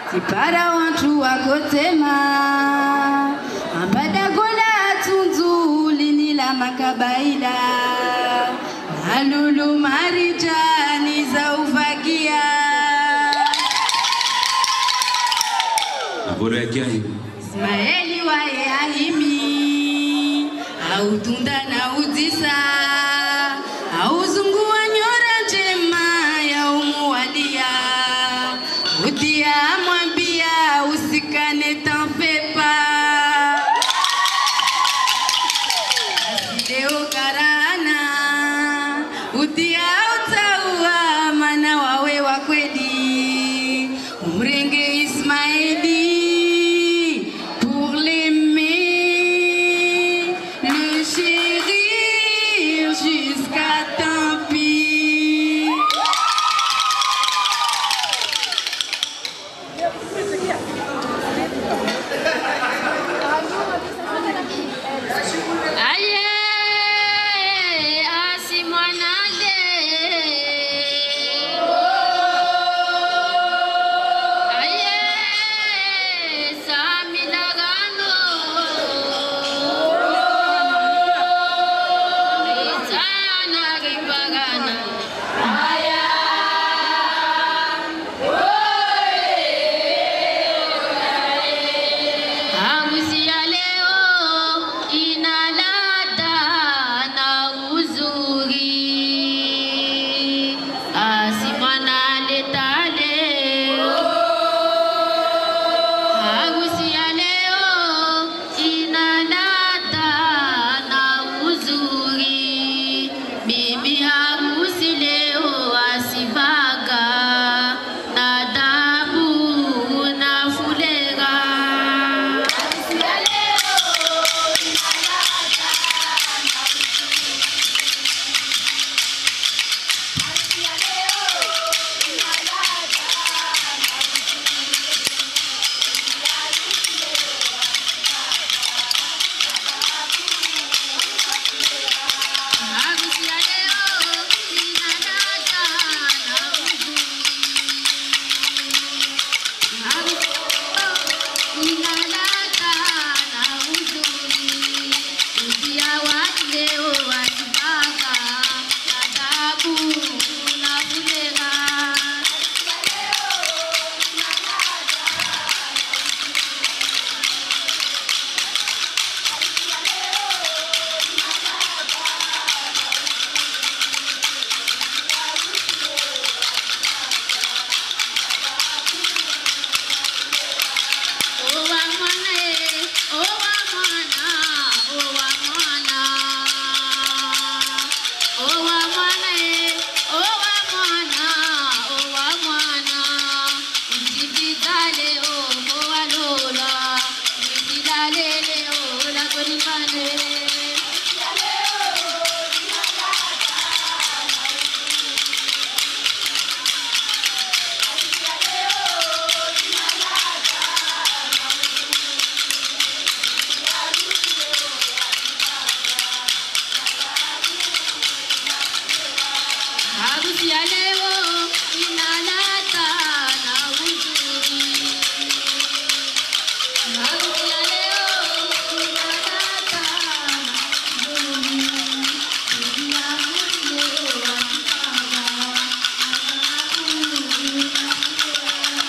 Tipara wantu wakotema ambada gola tunzu linila makabaida nalulu marijani za ufagia Aboro yake hivi Ismaeli wa Yahimi au tunda na udisa au zungu wa nyora njema ya umuwalia utia mwambia usikane tanfepa asideo karana utia utaua mana wawe wa kweli umrenge Ismaeli pour l'aimer le chérir jusqu'à tant pis. Aye, asimwanade. Aye, samilagano. Rizana ribagana. Aya. Harusi ya leo ina ladha na uzuri, asimwana leta leo. Harusi ya leo ina ladha na uzuri, bibi harusi leo asivaga na adabu na fulera. Harusi ya leo ina ladha na uzuri. Harusi ina ladha na uzuri. Utia watu leo wasibaka adabu na fulera. Owa mwana owa mwana, owa mwana. Owa mwana owa mwana, owa mwana. Mjibidale owa lola, mjibidale ola konipane. Harusi ya leo ina ladha na uzuri. Harusi ya leo ina ladha na uzuri. Bibi harusi leo asivaga adabu na fulera.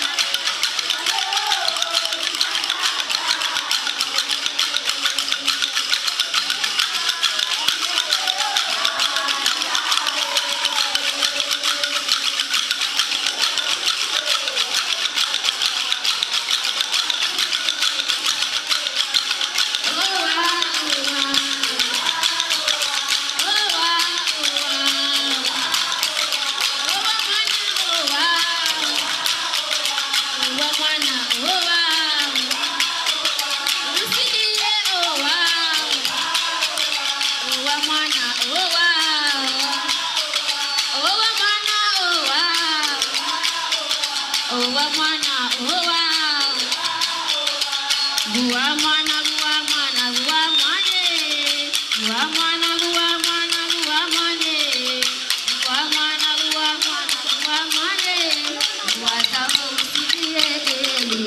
Wata usikie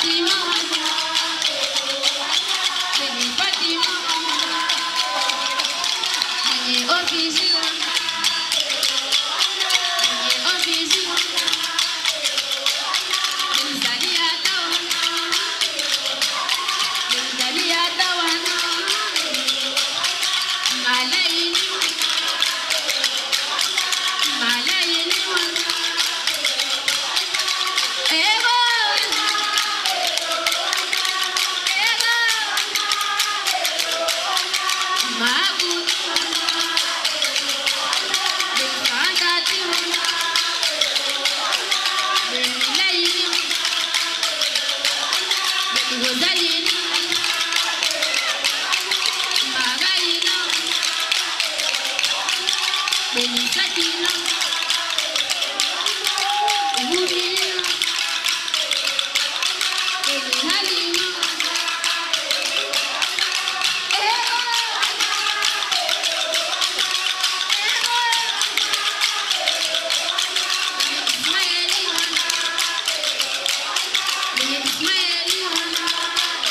Fatima, Beni Fatima, Beni ofisi, Beni ofisi, Beni Zalia Tawana, Beni Zalia Tawana, Malaini, Malaini, Ego, Ego, Magu, Beni Kantati, Beni Laini, Beni Rosalini, Margarina, Beni Satina, Rubina, Beni Halima, Ego, Ego, Beni Ismaeli, Beni Ismaeli,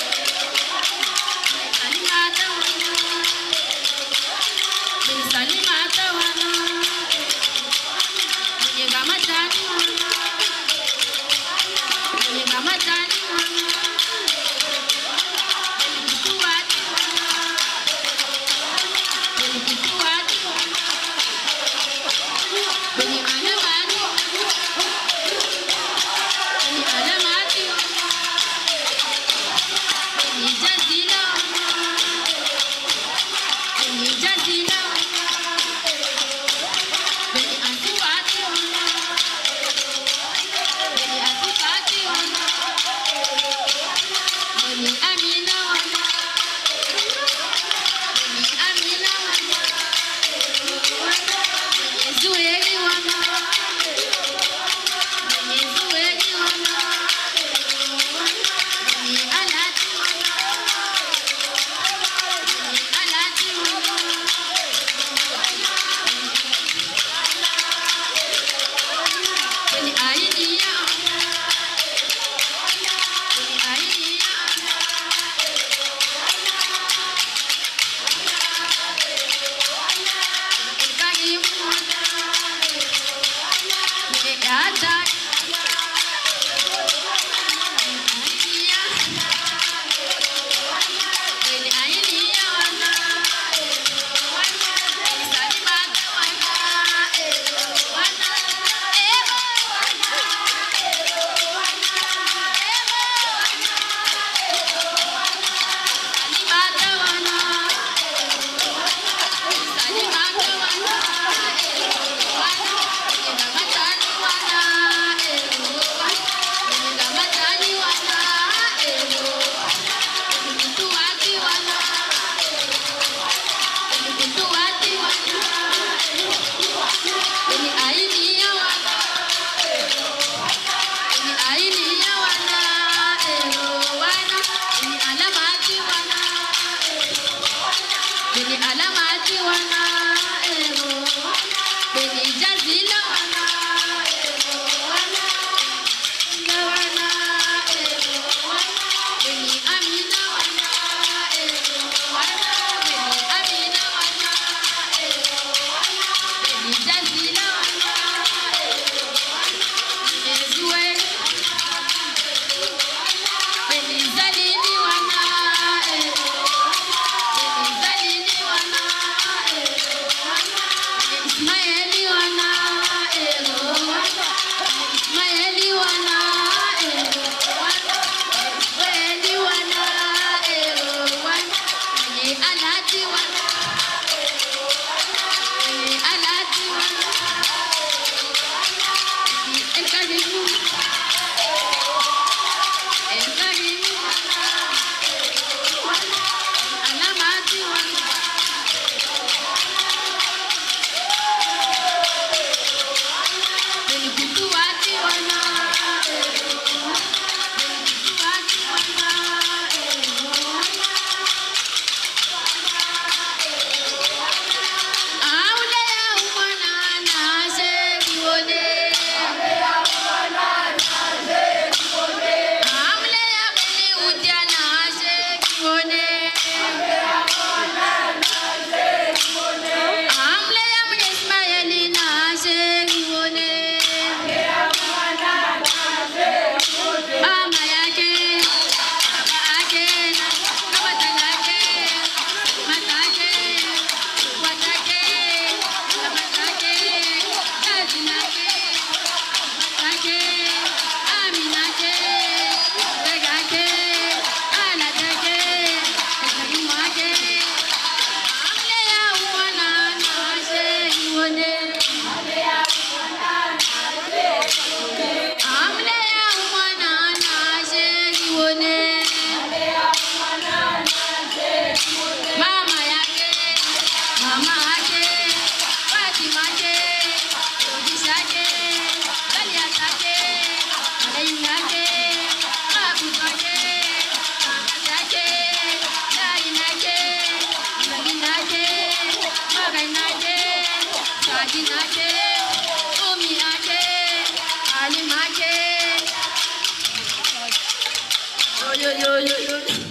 Madinake, Umiake, Alimake. Yo yo yo yo yo.